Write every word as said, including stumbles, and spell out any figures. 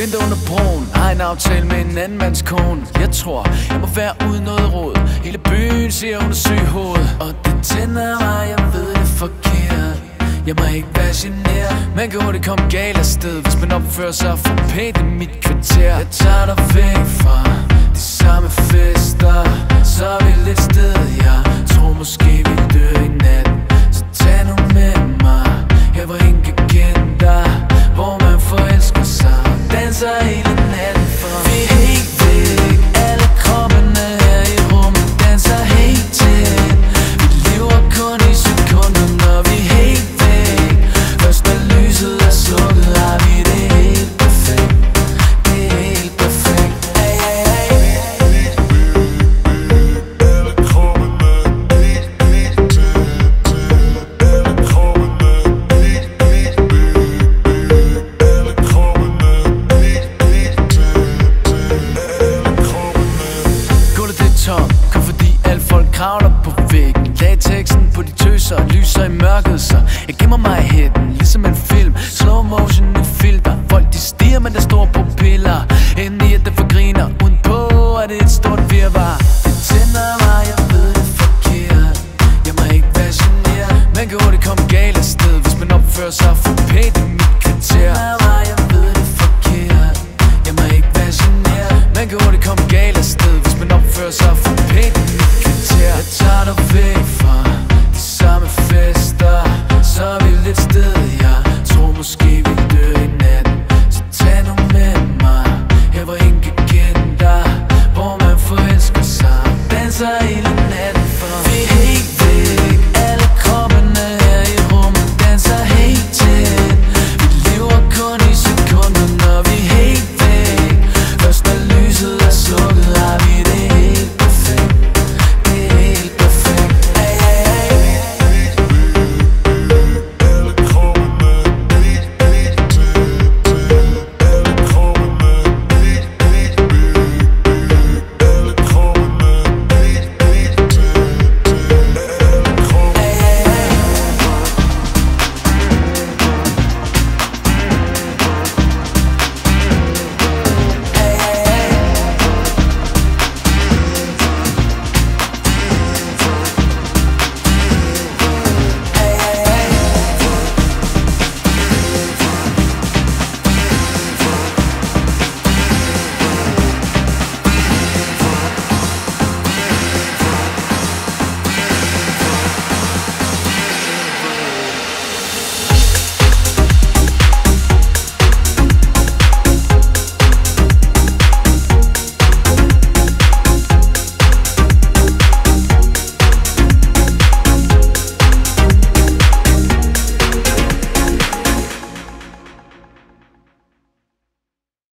Vinter under broen, har en aftale med en anden mands kone. Jeg tror, jeg må være uden noget råd. Hele byen siger hun er syg hoved. Og det tænder mig, jeg ved det er forkert. Jeg må ikke være generet. Man kan hurtigt komme galt afsted, hvis man opfører sig for pænt i mit kvarter. Jeg tager dig væk fra de samme fester, så er vi lidt sted. Jeg tror måske vi dør i nat, så tag nu med mig. Jeg var ingen kan kende dig, hvor man forelsker sig og danser hele natten for. Vi er helt væk, alle kroppene her i rummet danser helt tæt. Vi lever kun i sekunder, når vi er helt væk. Først når lyset er slukket, har vi det helt perfekt. Det er helt perfekt. Hey, hey, hey. Alle kroppene helt, helt tæt. Alle kroppene helt, helt væk. Alle kroppene helt, helt tæt. Alle kroppene. Gulvet det er tom, kun fordi alle folk kravler på væggen. Latexen på de tøser og lyser i mørket, så jeg gemmer mig i hætten, ligesom en film. Slow motion, et filter. Folk de stiger, men der står pupiller. Endelig at det forgriner, udenpå er det et stort